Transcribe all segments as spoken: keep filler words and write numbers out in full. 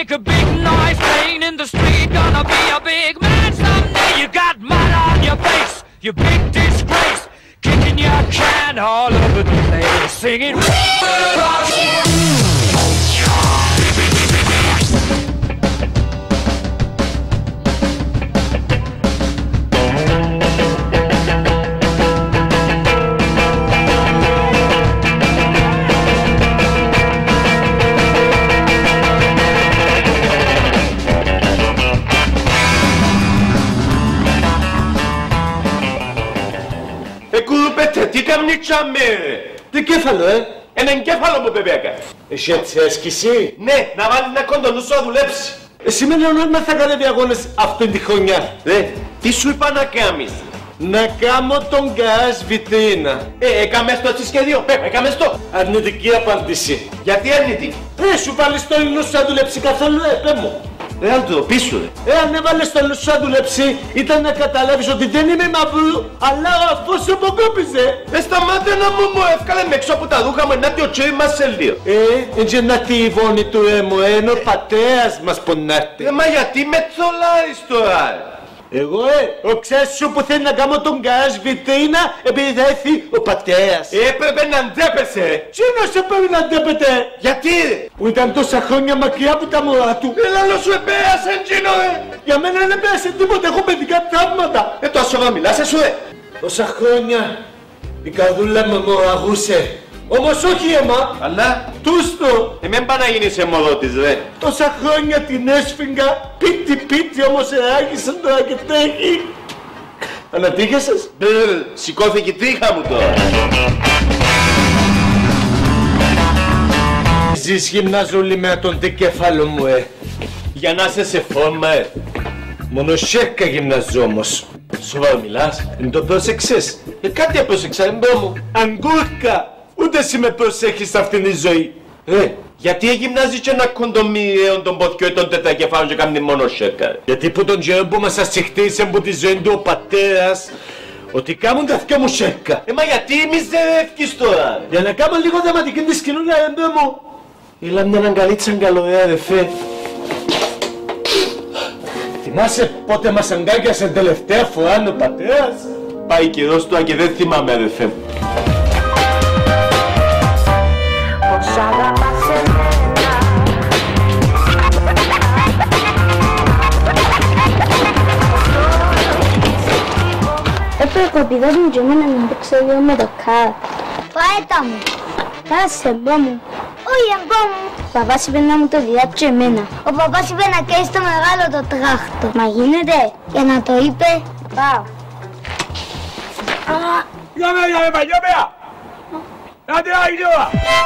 make a big noise, playing in the street, gonna be a big man someday. You got mud on your face, you big disgrace, kicking your can all over the place, singing. Εκουδουπέτε, τι καμνίτσαμε ρε! Τι κέφαλο, ε! Ένα εγκέφαλο μου πεπέκα! Εσύ έτσι έσκηση! Ναι, να βάλει ένα κόντο νου σου να δουλέψει! Εσύ με νόημα θα κάνετε αγώνες αυτή τη χρονιά! Ρε, τι σου είπα να κάνεις! Να κάνω τον γκάζ βιτρίνα! Ε, έκαμες το έτσι σχέδιο, πέ, έκαμες το! Αρνητική απάντηση! Γιατί αρνητική! Ε, σου βάλεις το ήλιο σου να δουλέψει καθόλου, ε, πέ μου! Ρε, αν το πίσω ρε! Ε, αν έβαλες το ήλιο σου να δουλέψει, ήταν να καταλάβεις ότι δεν είμαι μαύρου, αλλά ο αφός σε αποκόπιζε! Ε, σταμάτε να μου μου εύκαλε με έξω από τα δούχα μου, να το τσέρι μας σε λίγο! Ε, έτσι να τη βόνη του έμου, ε, ενώ ο πατέρας μας πονάτε! Ε, μα γιατί με θολάρεις τώρα! Εγώ, ε, ο ξέρεις σου που θέλει να κάνω τον γκάζ βιτρίνα επειδή θα έρθει ο πατέρας. Έπρεπε να ντέπεσαι! Τι να σε πρέπει να ντέπετε! Γιατί ρε! Που ήταν τόσα χρόνια μακριά από τα μωρά του. Έλα να σου επέρασε εντζίνο ρε! Για μένα δεν πέρασε τίποτα, έχω παιδικά τραύματα. Ε, το σοβα μιλάς εσύ ρε! Τόσα χρόνια η καρδούλα μου μοραγούσε. Όμως όχι αίμα, Αλλά τούστο. ε, μην πάει να γίνεις αιμοδότης ρε! Τόσα χρόνια την έσφυγγα, πίτι πίτι όμως εράγισαν τώρα και τρέχει. Ανατύχεσες? Μπρρ, σηκώθηκε η τρίχα μου τώρα! Ζεις γυμνάζολη με τον δικέφαλο μου, ε. Για να είσαι σε φόρμα ε! Μόνο σέρκα γυμναζώ όμως. Σοβαρά μιλάς! Δεν το πρόσεξες? Ε, κάτι απρόσεξα, εμπρό μου! Αγκούρκα! Ούτε εσύ με προσέχεις σε αυτήν τη ζωή. Ρε, γιατί εγυμνάζει και ένα κοντομιρέον των ποθιό ή των τετρακεφάλων και κάνει μόνο σέκα. Γιατί που τον καιρό που μας ασυχτήσε από τη ζωή του ο πατέρας ότι κάμουν τα θκιά μου σέρκα. Ε, μα γιατί μιζερεύκεις τώρα! Για να κάνω λίγο δραματική της κοινωνία, εμπέ μου. Έλα μια αγκαλίτσα καλωρέα αδερφέ. Θυμάσαι πότε μας αγκάγιασε τελευταία φορά ο πατέρας? Πάει καιρός τώρα και δεν θυμάμαι αδερφέ μου. Έπρεπε ο πηδός μου και εμένα να παίξω λίγο με το καρ. Φάετα μου. Κάσε εμπό μου. Όχι εμπό μου. Ο παπάς είπε να μου το διδάξει και εμένα. Ο παπάς είπε να καίει το μεγάλο το τράχτο. Μα γίνεται. Για να το είπε. Πάω. Για με, για με, παλιό πέρα. Να την άγγι τώρα.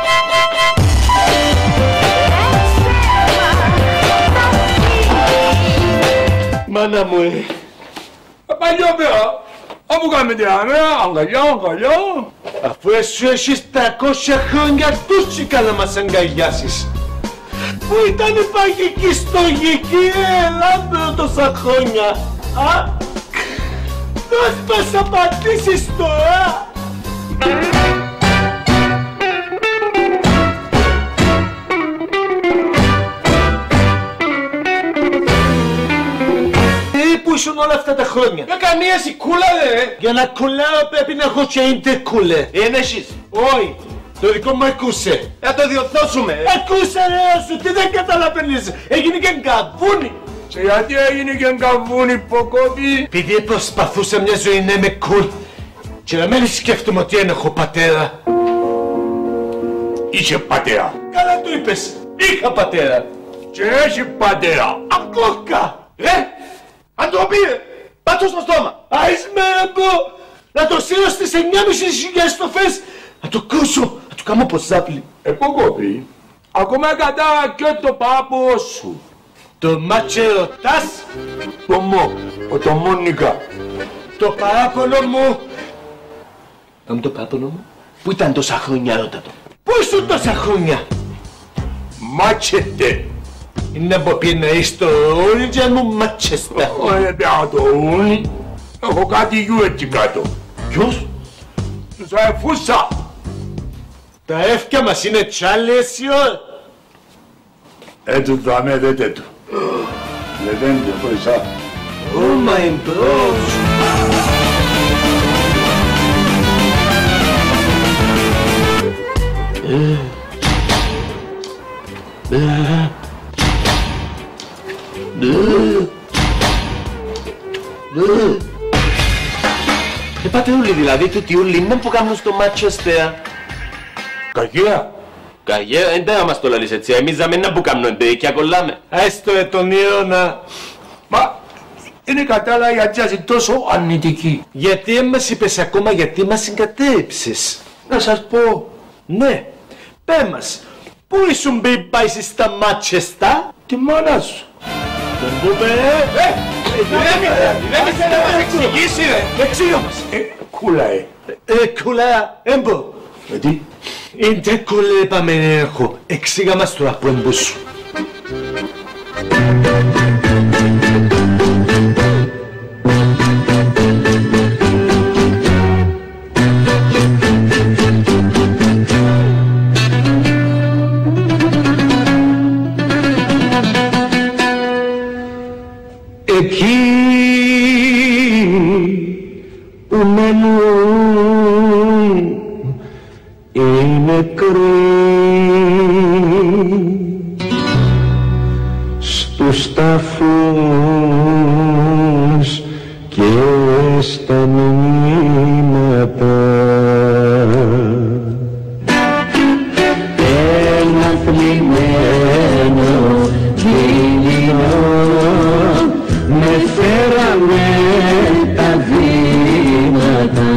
Μάνα μου ε. Παλιό πέρα. Όπου κάνετε άμερα, αγκαλιά, αγκαλιά. Αφού εσύ έχεις τριακόσια χρόνια τούτσικα να μας αγκαλιάσεις. Πού ήταν η παγική στογική, ε, λάμπρο τόσα χρόνια. Α, πώς μας απαντήσεις τώρα. Πού ήσουν όλα αυτά τα χρόνια? Για καμία σικούλα ρε! Για να κουλάω πρέπει να έχω και intercooler. Εν έχεις! Όχι, το δικό μου ακούσε. Να το διορθώσουμε! Ακούσε ρε σου, τι δεν καταλαβαίνεις. Έγινε και γκαβούνι. Και γιατί έγινε και γκαβούνι ποκόπη? Επειδή προσπαθούσα μια ζωή να είμαι cool και να μην σκέφτομαι ότι δεν έχω πατέρα. Είχε πατέρα. Καλά το είπες, είχα πατέρα. Και έχει πατέρα. Αγκόρκα. Ρε! Αν το πήρε! Πάτω στο στόμα! Άις με εμπό. Να το στείλω στις εννιά και μισή χιλιάδες στοφές. Να το κρούσω, να του κάνω ποζάπλι. Ε, ποκόπη. Ακόμα κατά και το πάπο σου. Το ματσερωτάς. Το μο, ο το Μόνικα. Το παράπονο μου. Να μου το παράπονο μου. Πού ήταν τόσα χρόνια ρώτα το? Πού ήσουν τόσα χρόνια? Μάτσετε. Είναι από πίνε το ρούνι και μου μάτσεστα. Ωραία πια το ρούνι. Έχω κάτι γιου έτσι κάτω. Ποιος? Τους αεφούσα. Τα εύκια μας είναι τσάλες η ώρα. Έτσι το αμέδετε του. Δεν είναι χωρίσα. Oh my bros. Ε, πάτε όλοι δηλαδή, τούτοι όλοι είναι που κάνουν στο Μάντσεστερ. Κακία. Καγέ, δεν θα μας το λαλείς έτσι, εμείς δεν είναι που κάνουν και ακολάμε. Έστω τον Ιώνα. Μα είναι κατάλα γιατί είσαι τόσο αρνητική. Γιατί δεν μας είπες ακόμα γιατί μας συγκατέψεις. Να σας πω. Ναι, πέ μας, πού ήσουν πριν πάει στα Μάντσεστερ? Τη μάνα σου. Τον πούμε, ε, Δεν ήθελε να μας εξηγήσει ρε. εξήγω μας. Ε, κούλα ε. Ε, κουλά, έμπο. Γιατί. Είναι κουλέ πάμε έχω, εξήγα μας τώρα που έμπο σου. Εκεί που μένουν οι νεκροί στους τάφους και στα μνήματα. Ένα θλιμμένο δειλινό με φέραμε τα βήματα.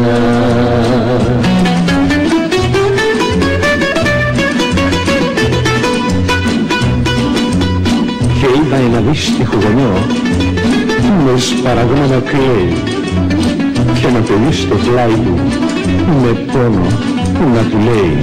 Και είδα ένα δύστιχο γονιό με σπαραγμό να κλαίει και ένα παιδί στο πλάι του με πόνο να του λέει: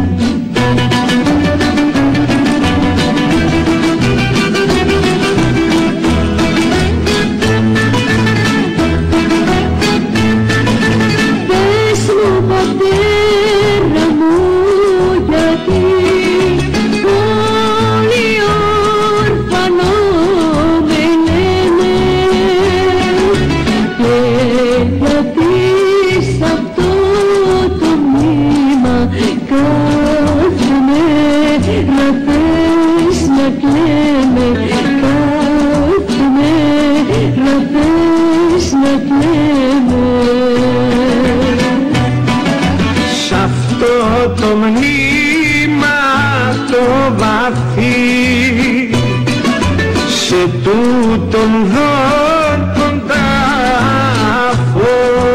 Σ' αυτό το μνήμα το βαθύ, σε τούτον δω τον τάφο,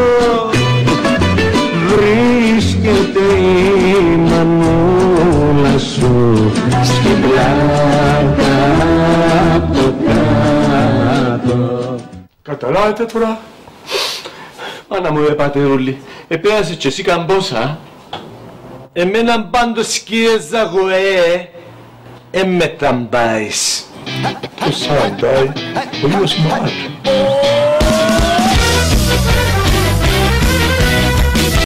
βρίσκεται η μανούλα σου στην πλάκα από κάτω. Καταλάβετε τώρα. Μάνα μου ρε πατερούλη, επέρασες και εσύ καμπόσα. Εμέναν πάντως σκίες αγωέ, εν με τραμπάεις. Το σαραντάει, ο λίγος μάτ.